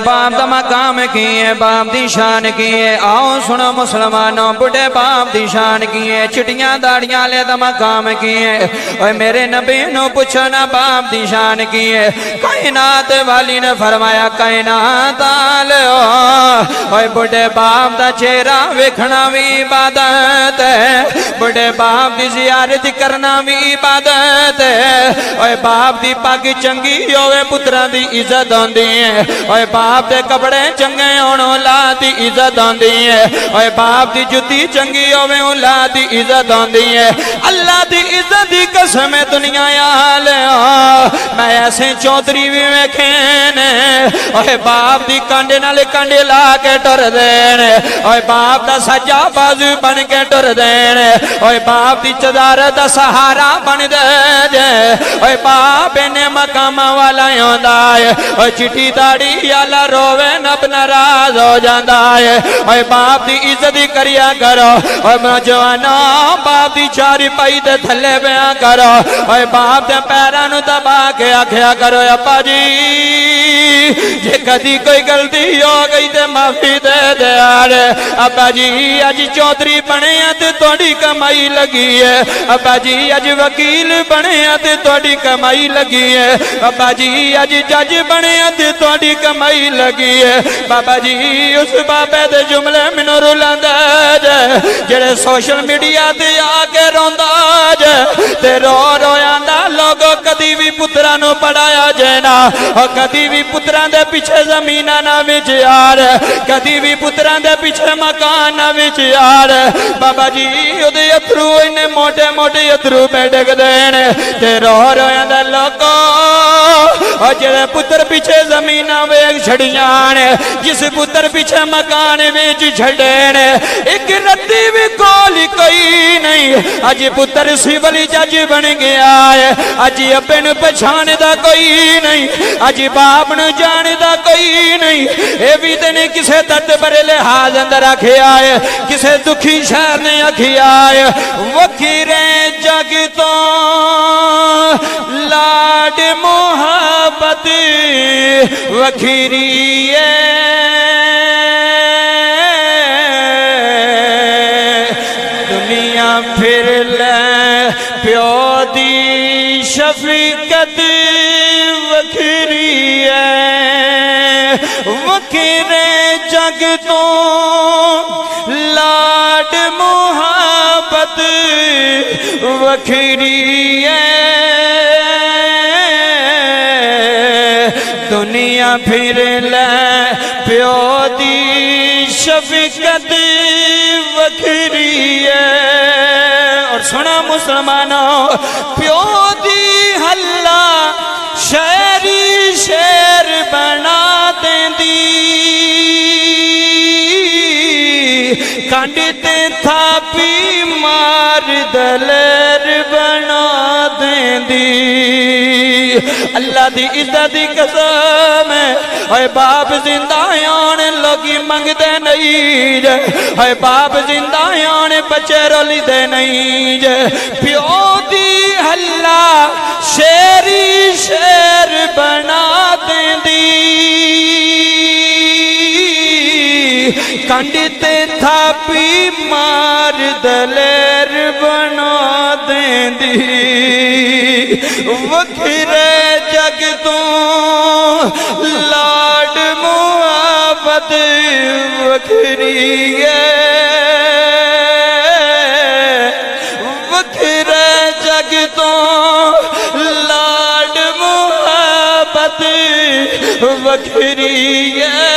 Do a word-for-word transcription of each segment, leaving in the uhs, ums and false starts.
باپ دا مقام کیے باپ دی شان کیے آؤ سنو مسلمانوں بڑے باپ دی شان کیے چٹیاں داڑیاں لے دا مقام کیے اوہ میرے نبی نو پوچھنا باپ دی شان کیے کائنات والی نے فرمایا کائنات آلے اوہ بڑے باپ دا چہرہ وکھنا بھی عبادت ہے بڑے باپ دی زیارت کرنا بھی عبادت ہے اوہ باپ دی پاکی چنگی ہوئے پتران دی عزت ہوندی ہے اوہ باپ دے کپڑے چنگے ہونے اولاد دی عزت ہوندی ہے اوہ باپ دی جتی چنگی ہوئے اولاد دی عزت ہوندی ہے اللہ دی عزت دی قسم دنیا یال میں ایسے چودری بھی میں کھینے اوہ باپ دی کانڈے نالے کانڈے لا کے ٹر دینے اوہ باپ دا سجا بازو بن کے ٹر دینے اوہ باپ دی چدار دا سہارا بن دے جے اوہ باپ نے مقام والا یوندہ ہے اوہ چٹی داڑی یالا روے نب نراز ہو جاندہ ہے اوہ باپ دی عزت کریا کرو اوہ نوجوانا باپ دی چاری پائی دے تھلے بیاں کرو اوہ باپ دے پیرانو دبا کے آکھیا کرو اپا جی جے کدی کوئی غلطی ہو گئی تے معافی دے دے آرے اپا جی آج چودری بنے تے توڑی کمائی لگی ہے اپا جی آج وکیل بنے تے توڑی کمائی لگی ہے اپا جی آج جج بنے تے توڑی کمائی لگی ہے بابا جی اس بابے دے جملے منو رولاندہ جے جڑے سوشل میڈیا تے آکے روندہ جے تے رو رویاندہ لوگوں کدی بھی پترانو پڑھایا جینا اور کدی بھی پتران دے پیچھے زمینہ نہ وچ یار کدی بھی پتران دے پیچھے مکان نہ وچ یار بابا جی ادھے اترو انہیں موٹے موٹے اترو پہ ڈگ دینے تے رو رویاندہ لوگوں اور جڑے پتر پیچھے زمینہ ویک چھڑیانے جس پتر پیچھے مکان ویچ چھڑینے ایک ردی بھی کولی کوئی نہیں آج پتر سیولی جج بن گیا ہے آج اپن پچھانے دا کوئی نہیں آج باپ نو جانے دا کوئی نہیں اے بھی دینے کسے درد برے لحاظ اندر رکھے آئے کسے دکھی شہر نے اکھی آئے وکھیریں جگ تو لاڈ محبت وکھیری دنیا پھر لے پیو دی شفقت وکھری ہے وکھرے جگ تو لاڈ محبت وکھری ہے دنیا پھر لے پیو دی شفقت وکھری ہے اور سنا مسلمانوں پیو دی حلہ شہری شیر بنا دیں دی کانڈتے تھا پی مار دلیر بنا دیں دی اللہ دی عزت دی قسم ہے اے باپ زندہ آنے لوگی منگ دے نہیں جے اے باپ زندہ آنے بچے رولی دے نہیں جے پیو دی حلہ شیری شیر بنا دیں دی کانڈتے تھا پی مار دلیر بنا دیں دی وکھرے جگ تو لاڈ محبت وکھری ہے وکھرے جگ تو لاڈ محبت وکھری ہے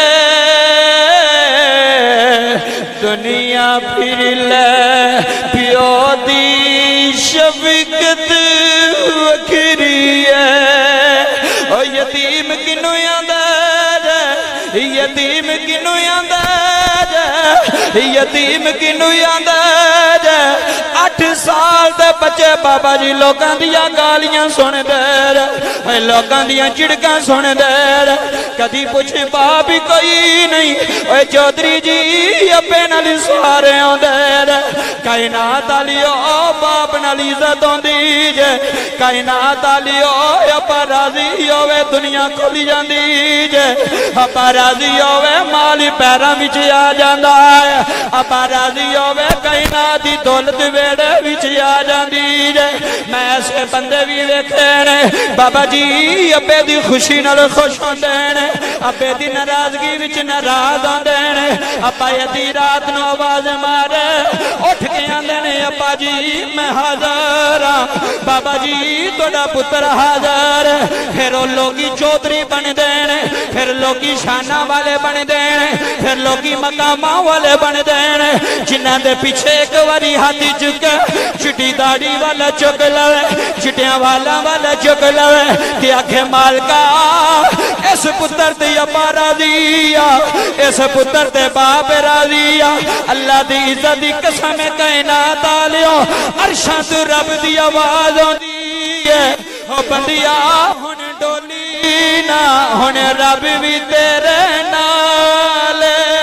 دنیا پھر لے پیو دی شفقت وکھری ہے او یتیم کنو یاندہ جے یتیم کنو یاندہ جے یتیم کنو یاندہ جے آٹھ سال دے بچے بابا جی لوگاں دیا گالیاں سن دے رہے لوگاں دیا چڑکاں سن دے رہے کدی پوچھ بابی کوئی نہیں اے چودری جی اپنے نال سارے ہوں دے رہے کائنات والیو باپ نال عزت ہوندی جے کائنات والیو اپا راضی ہوئے دنیا کھل جاندی جے اپا راضی ہوئے مالی پیراں وچ آ جاندا ہے اپا راضی ہوئے کائنات دی دولت ویڑے وچ آ جاندی جے میں ایسے بندے بھی ویکھے نے بابا جی ابے دی خوشی نال خوش ہوندے نے ابے دی ناراضگی وچ ناراض ہوندے نے اپا یدی رات نو آواز مارے اٹھ کے آندے نے ابا جی میں حاضر ہاں بابا جی تہاڈا پتر حاضر پھر وہ لوگی چودھری بن دے نے پھر لوگی شانہ والے بن دے نے پھر لوگی مقاماں والے بن دے نے جنہاں دے پیچھے ایک واری ہاتھی چکے چٹی داڑھی والا چک لوے چٹیاں والا والا چک لوے کہ آکھے مالکا اس پتر تے ابا راضی آ اس پتر تے باپ راضی آ اللہ دی عزت دی قسم کائنات والیو عرشاں تو رب دی آواز ہوندی ہے او بندیا ہن ڈولی نا ہن رب بھی تیرے نال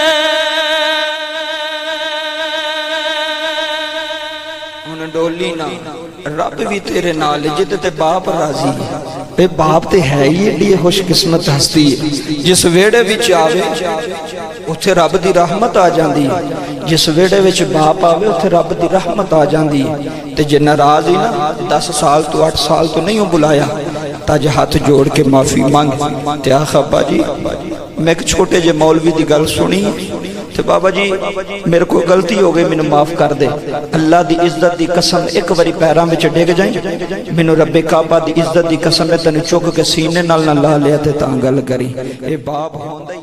ہن ڈولی نا رب بھی تیرے نال جد تے باپ راضی اے باپ تے ہے ہی ایڈی خوش قسمت ہستی ہے جس ویڑے وچ آوے اتھے رب دی رحمت آ جاندی جس ویڑے وچ باپ آوے اتھے رب دی رحمت آ جاندی تے جے ناراض ہی نا دس سال تو آٹھ سال تو نہیں ہو بلایا تاج ہاتھ جوڑ کے معافی مانگ تے آخ ابا جی میں ایک چھوٹے جے مولوی دی گل سنی تے بابا جی میرے کو غلطی ہو گئی مینوں معاف کر دے اللہ دی عزت دی قسم ایک واری پیراں وچ ڈگ جائیں مینوں رب کعبہ دی عزت دی قسم میں تینوں چک کے سینے نال نہ لا لیا تے تاں گل کری اے باپ ہوندا